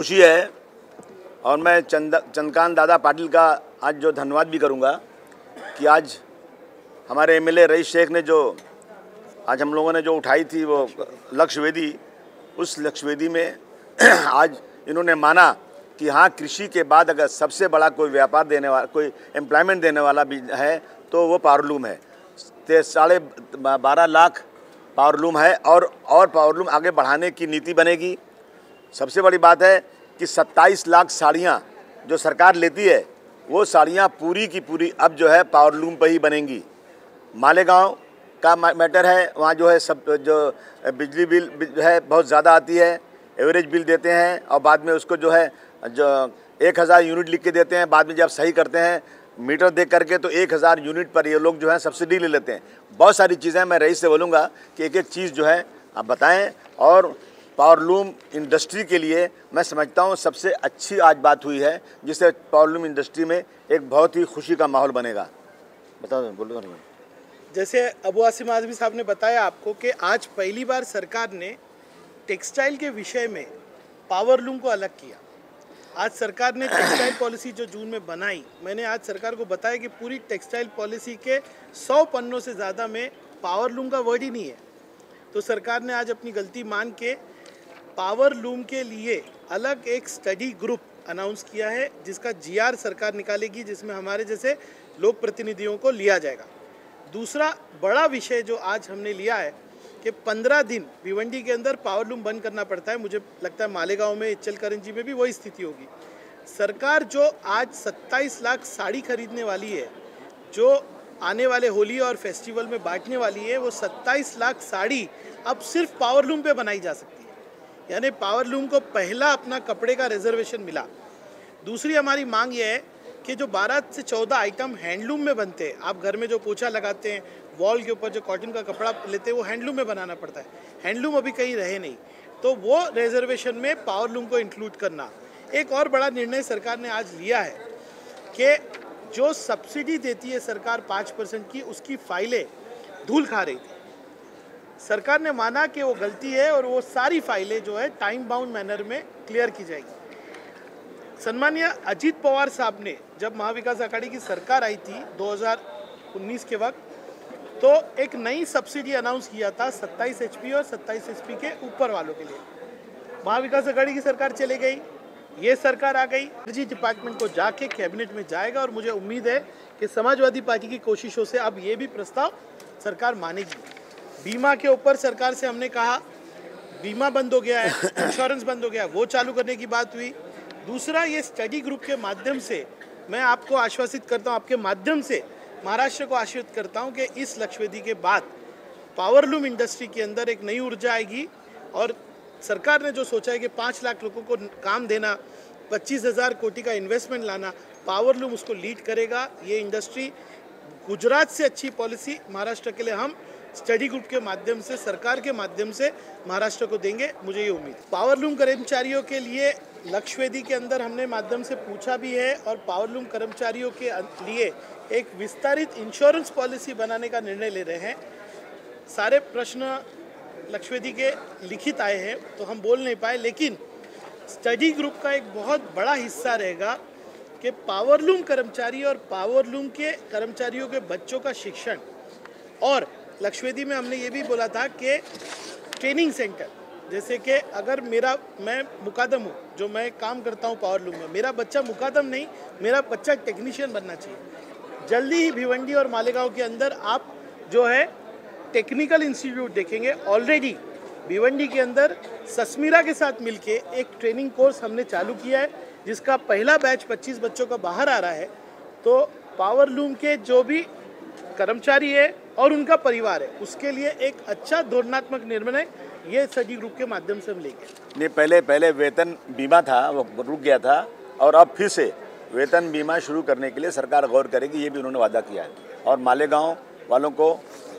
खुशी है और मैं चंद्रकांत दादा पाटिल का आज जो धन्यवाद भी करूंगा कि आज हमारे एमएलए रईस शेख ने जो आज हम लोगों ने जो उठाई थी वो लक्ष्य वेदी, उस लक्ष्य वेदी में आज इन्होंने माना कि हाँ, कृषि के बाद अगर सबसे बड़ा कोई व्यापार देने वाला, कोई एम्प्लॉयमेंट देने वाला भी है तो वो पावरलूम है। 12.5 लाख पावरलूम है और पावरलूम आगे बढ़ाने की नीति बनेगी। सबसे बड़ी बात है कि 27 लाख साड़ियाँ जो सरकार लेती है वो साड़ियाँ पूरी की पूरी अब जो है पावरलूम पर ही बनेंगी। मालेगांव का मैटर है, वहाँ जो है सब जो बिजली बिल है बहुत ज़्यादा आती है, एवरेज बिल देते हैं और बाद में उसको जो है जो 1000 यूनिट लिख के देते हैं, बाद में जब सही करते हैं मीटर देख करके तो 1000 यूनिट पर ये लोग जो है सब्सिडी ले लेते हैं। बहुत सारी चीज़ें मैं रईस से बोलूँगा कि एक एक चीज़ जो है आप बताएं। और पावरलूम इंडस्ट्री के लिए मैं समझता हूँ सबसे अच्छी आज बात हुई है, जिससे पावरलूम इंडस्ट्री में एक बहुत ही खुशी का माहौल बनेगा। बताओ, बोलो। जैसे अबू आसिम आज़मी साहब ने बताया आपको कि आज पहली बार सरकार ने टेक्सटाइल के विषय में पावरलूम को अलग किया। आज सरकार ने टेक्सटाइल पॉलिसी जो जून में बनाई, मैंने आज सरकार को बताया कि पूरी टेक्सटाइल पॉलिसी के 100 पन्नों से ज़्यादा में पावरलूम का वर्ड ही नहीं है। तो सरकार ने आज अपनी गलती मान के पावरलूम के लिए अलग एक स्टडी ग्रुप अनाउंस किया है, जिसका जीआर सरकार निकालेगी, जिसमें हमारे जैसे लोक प्रतिनिधियों को लिया जाएगा। दूसरा बड़ा विषय जो आज हमने लिया है कि 15 दिन भिवंडी के अंदर पावरलूम बंद करना पड़ता है। मुझे लगता है मालेगांव में, इचलकरंजी में भी वही स्थिति होगी। सरकार जो आज 27 लाख साड़ी खरीदने वाली है, जो आने वाले होली और फेस्टिवल में बांटने वाली है, वो 27 लाख साड़ी अब सिर्फ पावरलूम पे बनाई जा सकती है। यानी पावरलूम को पहला अपना कपड़े का रिजर्वेशन मिला। दूसरी हमारी मांग ये है कि जो 12 से 14 आइटम हैंडलूम में बनते हैं, आप घर में जो पोछा लगाते हैं, वॉल के ऊपर जो कॉटन का कपड़ा लेते हैं, वो हैंडलूम में बनाना पड़ता है। हैंडलूम अभी कहीं रहे नहीं, तो वो रिजर्वेशन में पावरलूम को इंक्लूड करना। एक और बड़ा निर्णय सरकार ने आज लिया है कि जो सब्सिडी देती है सरकार 5% की, उसकी फाइलें धूल खा रही थी। सरकार ने माना कि वो गलती है और वो सारी फाइलें जो है टाइम बाउंड मैनर में क्लियर की जाएगी। सम्मानीय अजीत पवार साहब ने जब महाविकास आघाड़ी की सरकार आई थी 2019 के वक्त, तो एक नई सब्सिडी अनाउंस किया था 27 HP और 27 HP के ऊपर वालों के लिए। महाविकास आघाड़ी की सरकार चले गई, ये सरकार आ गई, एनर्जी डिपार्टमेंट को जाके कैबिनेट में जाएगा और मुझे उम्मीद है कि समाजवादी पार्टी की कोशिशों से अब ये भी प्रस्ताव सरकार मानेगी। बीमा के ऊपर सरकार से हमने कहा बीमा बंद हो गया है, इंश्योरेंस बंद हो गया, वो चालू करने की बात हुई। दूसरा, ये स्टडी ग्रुप के माध्यम से मैं आपको आश्वासित करता हूँ, आपके माध्यम से महाराष्ट्र को आश्वस्त करता हूँ कि इस लक्ष्य वेदी के बाद पावरलूम इंडस्ट्री के अंदर एक नई ऊर्जा आएगी। और सरकार ने जो सोचा है कि 5 लाख लोगों को काम देना, 25,000 कोटी का इन्वेस्टमेंट लाना, पावरलूम उसको लीड करेगा। ये इंडस्ट्री, गुजरात से अच्छी पॉलिसी महाराष्ट्र के लिए हम स्टडी ग्रुप के माध्यम से, सरकार के माध्यम से महाराष्ट्र को देंगे, मुझे ये उम्मीद। पावरलूम कर्मचारियों के लिए लक्ष्य वेदी के अंदर हमने माध्यम से पूछा भी है और पावरलूम कर्मचारियों के लिए एक विस्तारित इंश्योरेंस पॉलिसी बनाने का निर्णय ले रहे हैं। सारे प्रश्न लक्ष्य वेदी के लिखित आए हैं तो हम बोल नहीं पाए, लेकिन स्टडी ग्रुप का एक बहुत बड़ा हिस्सा रहेगा कि पावरलूम कर्मचारी और पावरलूम के कर्मचारियों के बच्चों का शिक्षण। और लक्ष्य वेदी में हमने ये भी बोला था कि ट्रेनिंग सेंटर, जैसे कि अगर मैं मुकादम हूँ, जो मैं काम करता हूँ पावरलूम में, मेरा बच्चा मुकादम नहीं, मेरा बच्चा टेक्नीशियन बनना चाहिए। जल्दी ही भिवंडी और मालेगांव के अंदर आप जो है टेक्निकल इंस्टीट्यूट देखेंगे। ऑलरेडी भिवंडी के अंदर सस्मीरा के साथ मिलके एक ट्रेनिंग कोर्स हमने चालू किया है, जिसका पहला बैच 25 बच्चों का बाहर आ रहा है। तो पावरलूम के जो भी कर्मचारी है और उनका परिवार है, उसके लिए एक अच्छा धोरणात्मक निर्णय ये स्टडी ग्रुप के माध्यम से हम लेंगे। नहीं, पहले वेतन बीमा था, वो रुक गया था और अब फिर से वेतन बीमा शुरू करने के लिए सरकार गौर करेगी, ये भी उन्होंने वादा किया है। और मालेगांव वालों को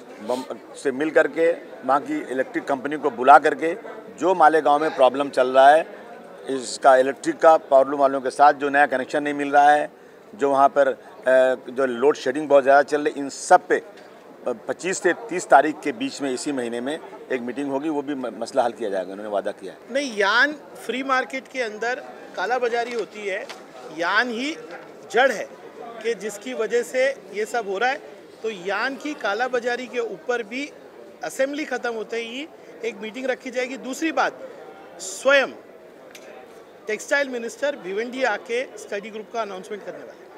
से मिल करके, वहाँ की इलेक्ट्रिक कंपनी को बुला करके, जो मालेगांव में प्रॉब्लम चल रहा है इसका इलेक्ट्रिक का, पावरलूम वालों के साथ जो नया कनेक्शन नहीं मिल रहा है, जो वहाँ पर जो लोड शेडिंग बहुत ज़्यादा चल रही, इन सब पे 25 से 30 तारीख के बीच में इसी महीने में एक मीटिंग होगी, वो भी मसला हल किया जाएगा, उन्होंने वादा किया है। नहीं, यान फ्री मार्केट के अंदर कालाबाजारी होती है, यान ही जड़ है कि जिसकी वजह से ये सब हो रहा है। तो यान की कालाबाजारी के ऊपर भी असेंबली ख़त्म होते ही एक मीटिंग रखी जाएगी। दूसरी बात, स्वयं टेक्सटाइल मिनिस्टर भिवंडी आके स्टडी ग्रुप का अनाउंसमेंट करने वाले हैं।